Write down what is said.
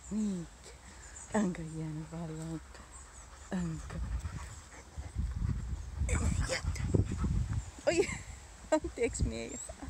Nick. Ang yan balong. Ang. Oy, text me.